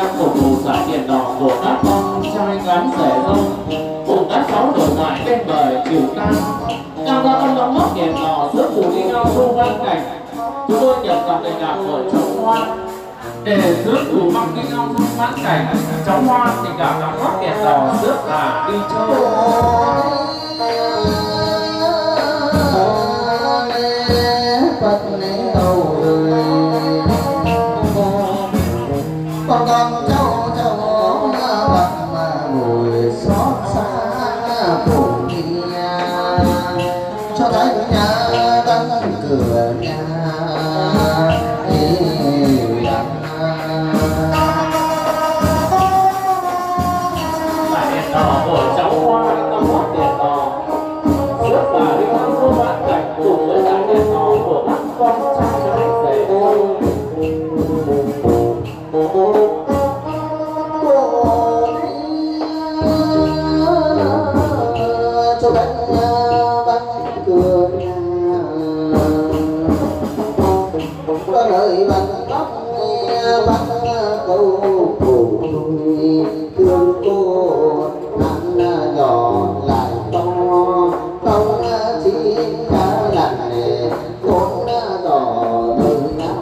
phục vụ giải đèn đỏ của các con trai gái rể dâu cùng các cháu đổi ngoại bên bờ chiều tan tham gia âm đóng góp đèn đỏ giữa cùng đi nhau thu văn cảnh. Chúng tôi nhận dòng tình cảm của cháu Hoa để giữa cùng mong đi nhau thu văn cảnh. Cháu Hoa tình cảm đóng góp đèn đỏ giữa là đi chơi. Con cháu bạc mà ngồi xót xa cùng đi cho thấy nhà đóng cửa nhà Lại đèn đỏ của cháu Hoa đóng góp đèn đỏ giữa là đi nhau thu văn cảnh cùng với lại đèn đỏ của các con trai gái rể dâu. Cho bánh cửa nhà có lời bánh tóc bánh câu cụ thương cô ăn nhỏ lại to không chỉ lần này vốn đỏ từ nhau.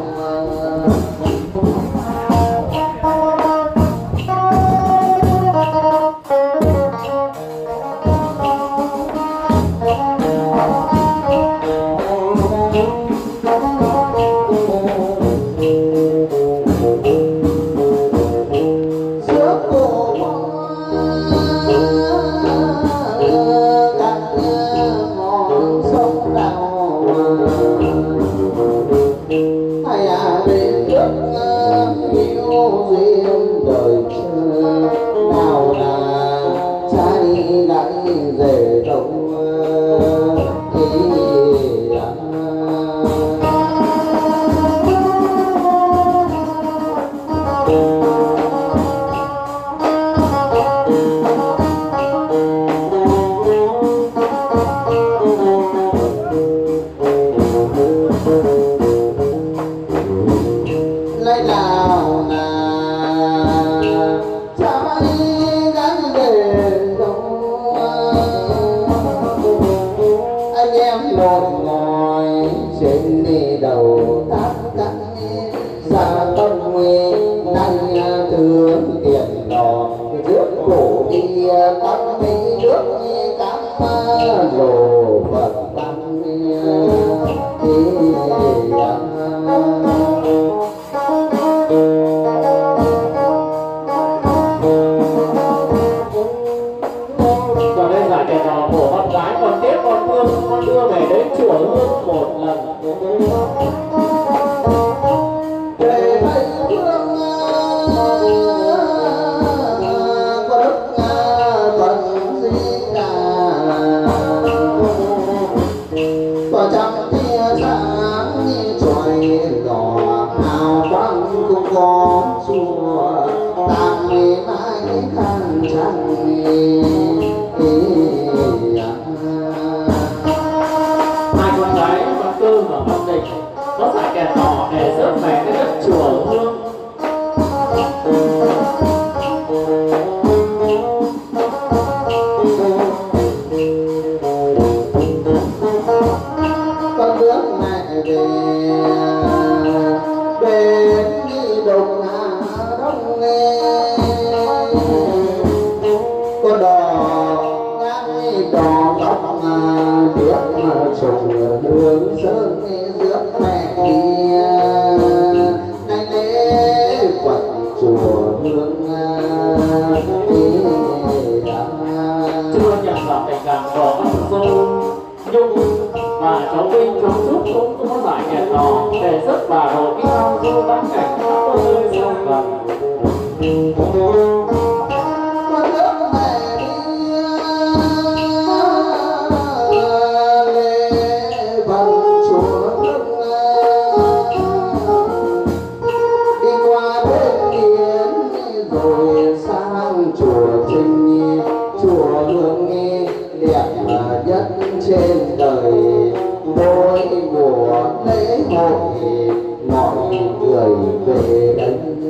Trên đời mỗi mùa lễ hội mọi người về đây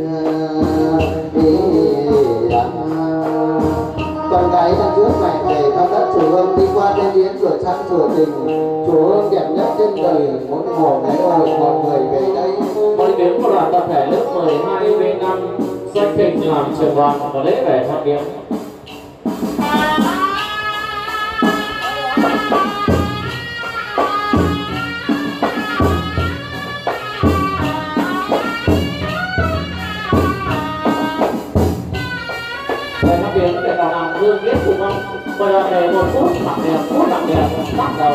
đi con gái đang trước mẹ về thăm đất chùa Hương, đi qua đêm yến cửa sang chùa Tình, chùa Hương đẹp nhất trên đời mỗi mùa ngày ơi, mọi người về đây. Mỗi tiếng của đoàn tập thể lớp 12B5 doanh kịch làm trường đoàn và lễ vẻ phát biểu. Để bảo đảm hương biết cùng không? Bây giờ để 1 phút mặc đẹp, phút mặc đẹp, bắt đầu.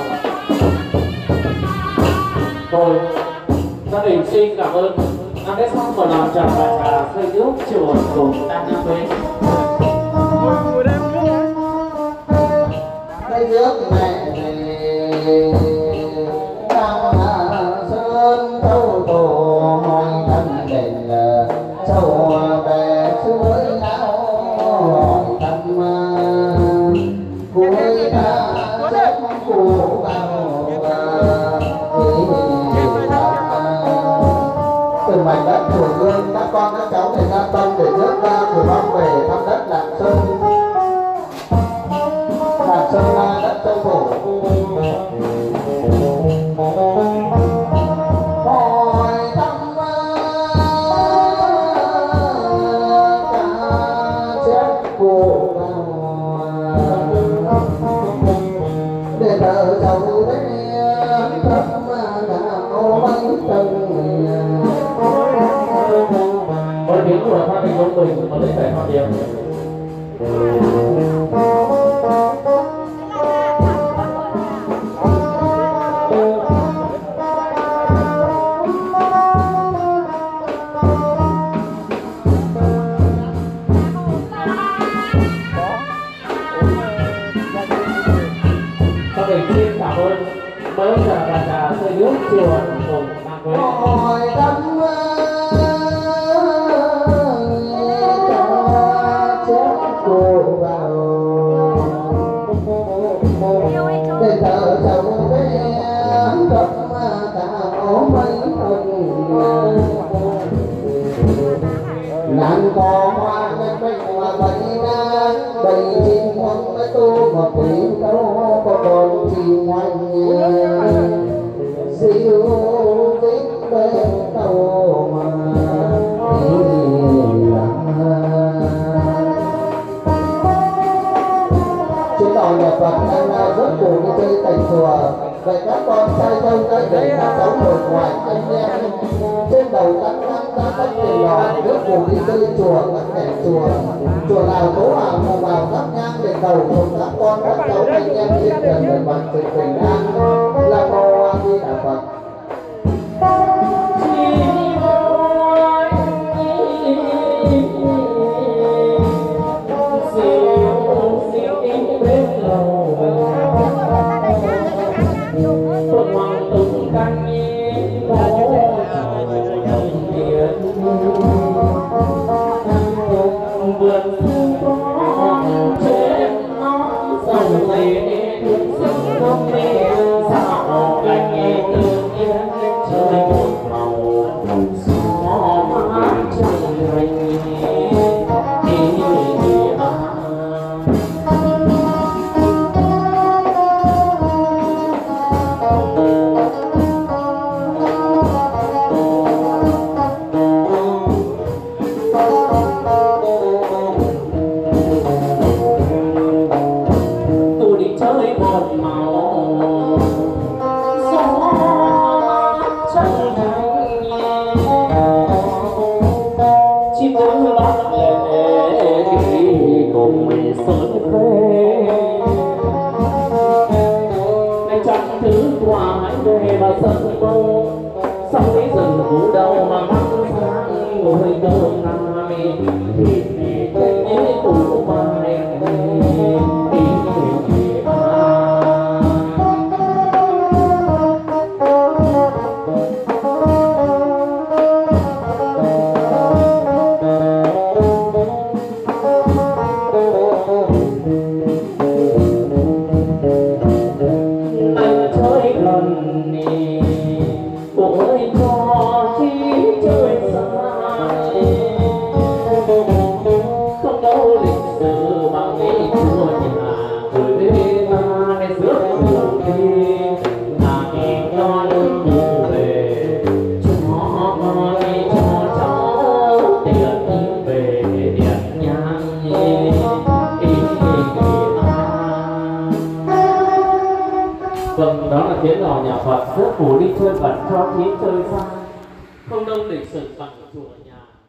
Thôi, gia đình xin cảm ơn. Ăn cái xong và làm trà và trà xây nước chùa cùng Tam Nam Huế. Xây nước mẹ về Tam Sơn châu tổ hỏi thân đền châu về suối áo hỏi thăm cuối ta chết cụ vào từ mảnh đất chùa Hương, các con các cháu để ra tâm để rước ra của bóng về thăm đất Lạng Sơn. Lạng Sơn là đất châu thổ. Hỏi thăm cả chết cụ để thờ cháu đấy thăm đạo bánh trần. Mỗi tiếng của phát hình công bình và lễ vẻ phát biểu. Gia đình xin cảm ơn mới trà và trà xây nước chùa cùng Nam Huế. Hỏi thăm để thờ cháu bé cấp tạo mấy thân nàng có hoa lên bánh hoa bánh na bầy chim hoang mới tu một tiếng đâu có còn chim hoang siêu viết bên tàu mà trên đòi nhà Phật đang rất buồn đi chơi cảnh chùa. Vậy các con trai dâu cái để các cháu ở ngoài anh em trên đầu các các tiền lò rất buồn đi chơi chùa các cảnh chùa chùa nào cố nào cùng vào các nhang để cầu cùng các con các cháu anh em trên trần đời bằng sự bình an. Là mô A Di Đà Phật. rước cụ đi chơi bẩn cho thím chơi xa, không đông lịch sự bằng chùa nhà.